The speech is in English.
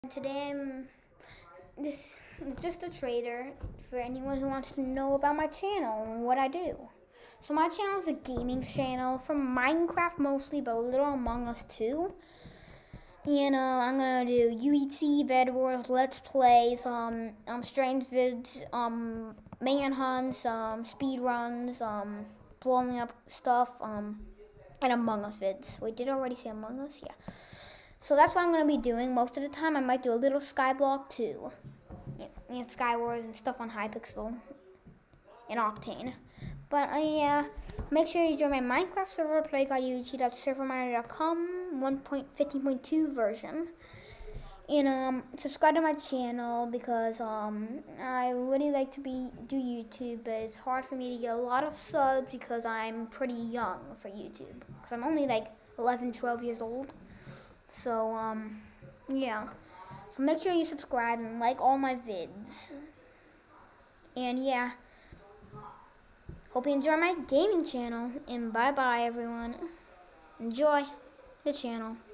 Today I'm this just a trader for anyone who wants to know about my channel and what I do. So my channel is a gaming channel for Minecraft mostly, but a little Among Us too. And I'm gonna do UET, Bed Wars, Let's Plays, strange vids, manhunts, speed runs, blowing up stuff, and Among Us vids. Wait, did I already say Among Us? Yeah. So that's what I'm going to be doing. Most of the time, I might do a little Skyblock too. And Skywars and stuff on Hypixel and Octane. But yeah, make sure you join my Minecraft server, play.ut.serverminer.com 1.15.2 version. And subscribe to my channel because I really like to do YouTube, but it's hard for me to get a lot of subs because I'm pretty young for YouTube. Because I'm only like 11, 12 years old. So, yeah. So make sure you subscribe and like all my vids. And yeah. Hope you enjoy my gaming channel. And bye-bye, everyone. Enjoy the channel.